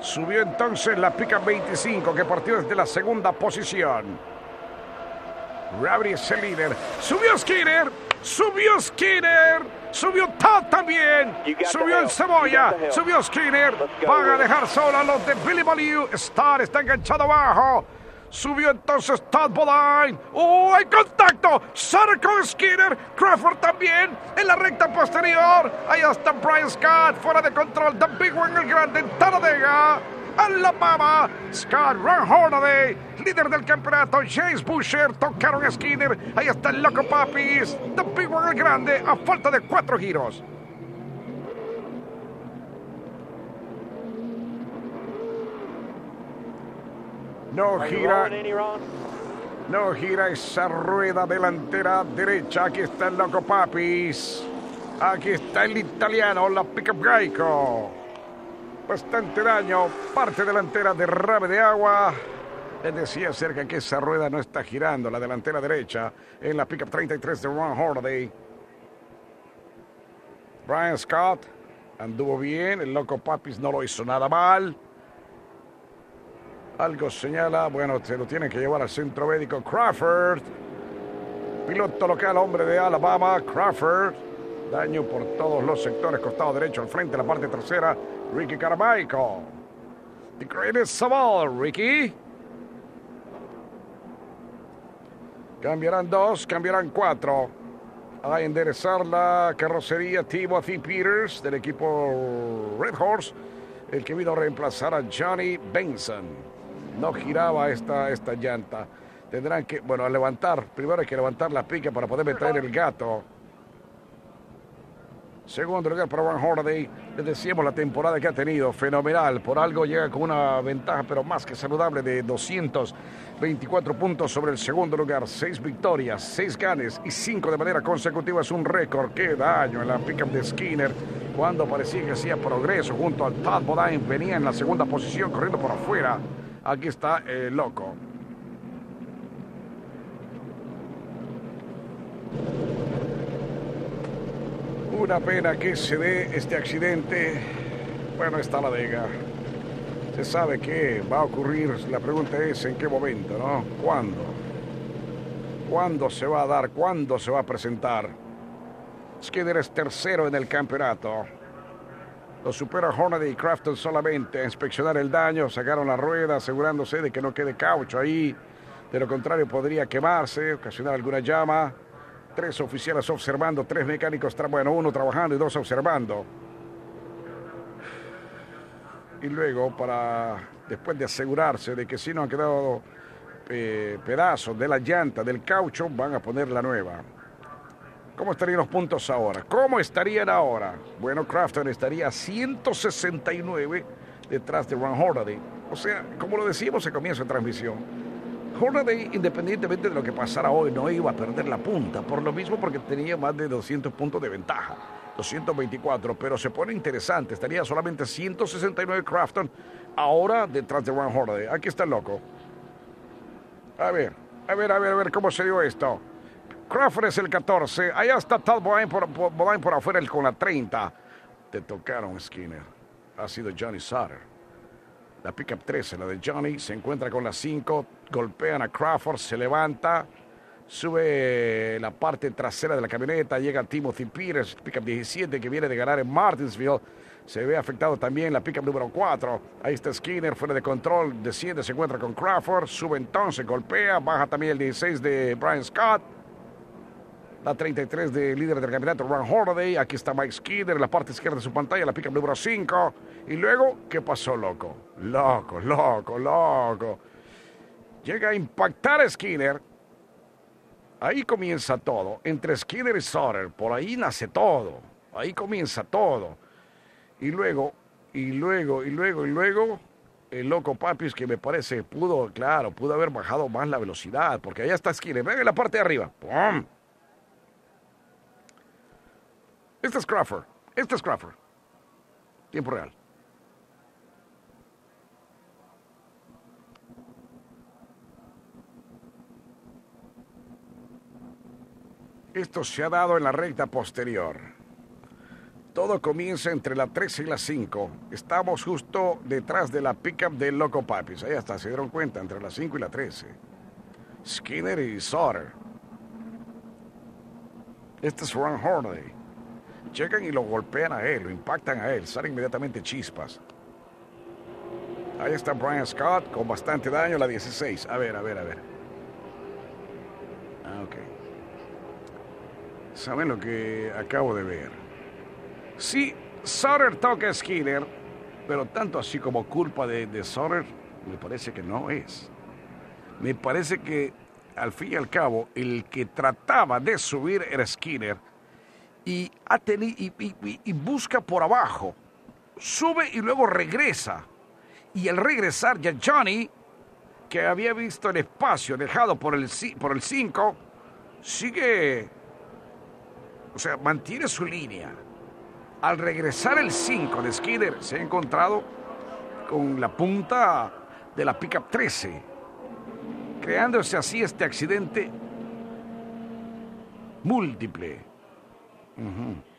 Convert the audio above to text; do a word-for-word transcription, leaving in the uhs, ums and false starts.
Subió entonces la pickup veinticinco que partió desde la segunda posición. Gravity es el líder. Subió Skinner. Subió Skinner. Subió Todd también. Subió el Cebolla. Subió Skinner. Van a dejar solo a los de Billy Baliu. Star está enganchado abajo. Subió entonces Todd Bodine. ¡Oh, hay contacto! Sutter con Skinner. Crawford también en la recta posterior. Ahí está Brian Scott. Fuera de control. The Big One, el grande en Talladega. Alabama. Scott, Ron Hornaday, líder del campeonato. James Busher. Tocaron a Skinner. Ahí está el Loco Papis. The Big One, el grande. A falta de cuatro giros. No gira, no gira esa rueda delantera derecha. Aquí está el Loco Papis. Aquí está el italiano, la pickup Geico. Bastante daño, parte delantera, derrame de agua. Les decía acerca que esa rueda no está girando, la delantera derecha, en la pickup treinta y tres de Ron Hornaday. Brian Scott anduvo bien, el Loco Papis no lo hizo nada mal. Algo señala, bueno, se lo tienen que llevar al centro médico. Crawford, piloto local, hombre de Alabama. Crawford, daño por todos los sectores, costado derecho, al frente, la parte trasera. Ricky Carmichael. The greatest of all, Ricky. Cambiarán dos, cambiarán cuatro. A enderezar la carrocería Timothy Peters del equipo Red Horse, el que vino a reemplazar a Johnny Benson. No giraba esta, esta llanta. Tendrán que, bueno, levantar. Primero hay que levantar la pica para poder meter el gato. Segundo lugar para Ron Hornaday. Les decíamos la temporada que ha tenido. Fenomenal. Por algo llega con una ventaja, pero más que saludable, de doscientos veinticuatro puntos sobre el segundo lugar. Seis victorias, seis ganes y cinco de manera consecutiva. Es un récord. Qué daño en la pickup de Skinner. Cuando parecía que hacía progreso junto al Todd Bodine. Venía en la segunda posición corriendo por afuera. Aquí está el Loco. Una pena que se dé este accidente. Bueno, está la Vega. Se sabe que va a ocurrir. La pregunta es en qué momento, ¿no? ¿Cuándo? ¿Cuándo se va a dar? ¿Cuándo se va a presentar? Skinner es tercero en el campeonato. Lo supera Hornaday y Crafton solamente a inspeccionar el daño. Sacaron la rueda asegurándose de que no quede caucho ahí. De lo contrario podría quemarse, ocasionar alguna llama. Tres oficiales observando, tres mecánicos, bueno, uno trabajando y dos observando. Y luego, para después de asegurarse de que si no han quedado eh, pedazos de la llanta, del caucho, van a poner la nueva. ¿Cómo estarían los puntos ahora? ¿Cómo estarían ahora? Bueno, Crafton estaría a ciento sesenta y nueve detrás de Ron Hornaday. O sea, como lo decíamos al comienzo de transmisión, Hornaday, independientemente de lo que pasara hoy, no iba a perder la punta. Por lo mismo, porque tenía más de doscientos puntos de ventaja. doscientos veinticuatro, pero se pone interesante. Estaría solamente ciento sesenta y nueve Crafton ahora detrás de Ron Hornaday. Aquí está el Loco. A ver, a ver, a ver, a ver cómo se dio esto. Crawford es el catorce. Allá está Todd Bodine por, por, Bodine por afuera con la treinta. Te tocaron, Skinner. Ha sido Johnny Sutter. La pickup trece, la de Johnny, se encuentra con la cinco. Golpean a Crawford, se levanta. Sube la parte trasera de la camioneta. Llega Timothy Peters, pickup diecisiete, que viene de ganar en Martinsville. Se ve afectado también la pickup número cuatro. Ahí está Skinner, fuera de control. Desciende, se encuentra con Crawford. Sube entonces, golpea. Baja también el dieciséis de Brian Scott. La treinta y tres de líder del campeonato, Ron Hornaday. Aquí está Mike Skinner en la parte izquierda de su pantalla, la pickup número cinco. Y luego, ¿qué pasó, Loco? Loco, loco, loco. Llega a impactar a Skinner. Ahí comienza todo. Entre Skinner y Sutter, por ahí nace todo. Ahí comienza todo. Y luego, y luego, y luego, y luego, el Loco Papis, que me parece pudo, claro, pudo haber bajado más la velocidad, porque allá está Skinner. Ven en la parte de arriba. ¡Pum! Este es Crawford. Este es Crawford. Tiempo real. Esto se ha dado en la recta posterior. Todo comienza entre la trece y la cinco. Estamos justo detrás de la pickup del Loco Papis. Ahí está, se dieron cuenta, entre la cinco y la trece. Skinner y Sutter. Este es Ron Horley. Llegan y lo golpean a él, lo impactan a él, salen inmediatamente chispas. Ahí está Brian Scott con bastante daño, la dieciséis. A ver, a ver, a ver. Ah, ok. ¿Saben lo que acabo de ver? Sí, Sutter toca a Skinner, pero tanto así como culpa de, de Sutter, me parece que no es. Me parece que, al fin y al cabo, el que trataba de subir era Skinner y, ha tenido, y, y, y busca por abajo. Sube y luego regresa. Y al regresar ya Johnny, que había visto el espacio dejado por el por el cinco, sigue, o sea, mantiene su línea. Al regresar el cinco de Skinner, se ha encontrado con la punta de la pickup trece, creándose así este accidente múltiple. Uh-huh.